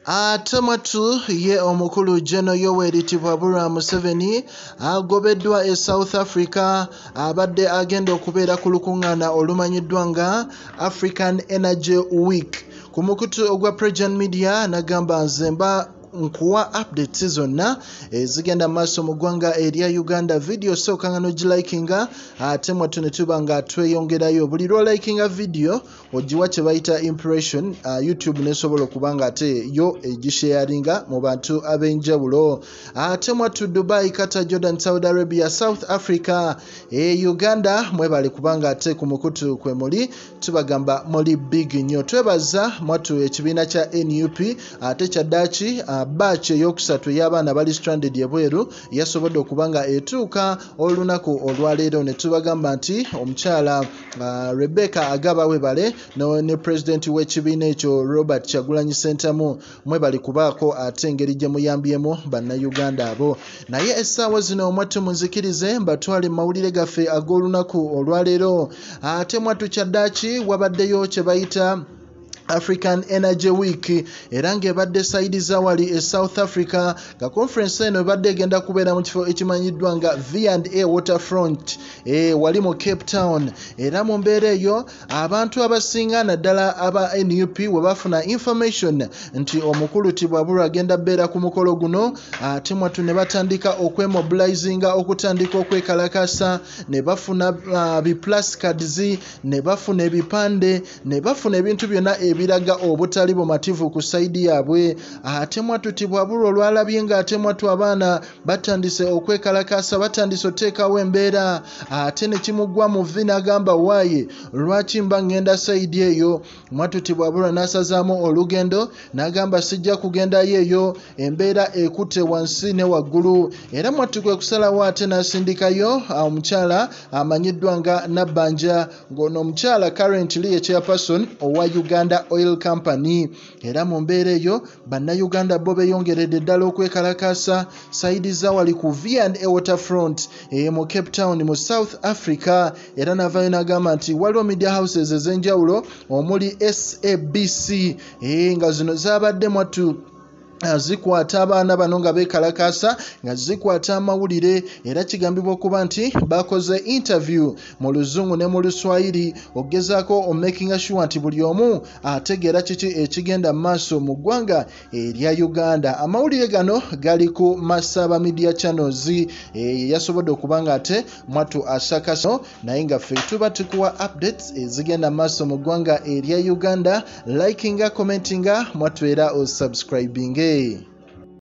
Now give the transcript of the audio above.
Tamatu ye omukulu General Yoweri Museveni agobedwa e South Africa abadde agenda okubeera ku lukuŋŋaana olumanyiddwa nga African Energy Week. Ku mukutu ogwa PROJOURN Media nagamba nze mba nkuwa updates zonna ezigenda maaso mu ggwanga erya Uganda. Video sooka nga nogilikinga ate mwattu ne tuba nga tweyongerayo. Buli lw'olikinga video ogiwa kye bayita impression, YouTube nesobola okuba nga ate yo egisharinga mu bantu ab'enjawulo. Ate mwattu Dubai, Qatar, Jordan, Saudi Arabia, South Africa, Uganda mwebale kubanga ate ku mukutu kwe muli tubagamba muli big nnyo. Twebaza mwattu ekibiina kya NUP ate kyaddaaki batch eyokusatu y'abaana bali stranded ebweru yasobodde okubanga etuuka olunaku olwaleero ne tubagamba nti omukyala Rebecca Agaba webale ne president w'ekibiina ekyo Robert Kyagulanyi Ssentamu mwebali kubaako ate engeri gye muyambyemu bannayuganda abo. Naye essaawa zino mwattu munzikirize mbatwale mu mawulire gaffe ag'olunaku olwaleero. Ate mwattu kyaddaaki wabaddeyo kye bayita African Energy Week era ng'ebadde side za wali e South Africa nga conference eno ebadde egenda kubeera mu kifo ekimanyiddwa nga V&A waterfront wali mu Cape Town. Era mu mbeera eyo abantu abasinga naddala aba NUP we bafuna information nti omukulu Tibwabulwa agenda beera ku mukolo guno ate mwattu ne batandika okwemobilizinga okutandika okwekalakasa ne bafuna biplacards ne bafuna ebipande ne bafuna ebintu byonna biraga obutali bumativu ku saidi yaabwe. Ate mwattu Tibwabulwa olwalabye nga ate mwattu abaana batandise okwekalakasa batandise oteekawo embeera ate ne kimugwa mu vi n'agamba waaye lwaki mba ngenda saidi eyo. Mwattu Tibwabulwa n'asazaamu olugendo n'agamba sijja kugendayo eyo embeera ekutte wansi ne waggulu. Era mwattu kwe kusalawo ate n'asindikayo omukyala amanyiddwa nga Nabbanja ng'ono omukyala currently ye chairperson owa Uganda Oil Company. Era mu mbeera eyo bannayuganda bo beeyongeredde ddala okwekalakasa saidi za wali ku V&A waterfront mu Cape Town mu South Africa. Era n'avaayo n'agamba nti waliwo media houses ez'enjawulo omuli SABC nga zino zaabadde mwattu zikwata abaana bano nga beekalakasa nga zikwata amawulire. Era kigambibwa okuba nti bakoze interview mu Luzungu ne mu Luswahili okugezaako making sure nti buli omu ategeera kiki ekigenda mu maaso mu ggwanga erya Uganda. Amawulire gano gali ku masaaba media channels yasobodde okuba nga ate mwattu asakaso naye nga ffe tuba tukuwa updates ezigenda mu maaso mu ggwanga erya Uganda. Likinga, commentinga mwattu era osubscribinge.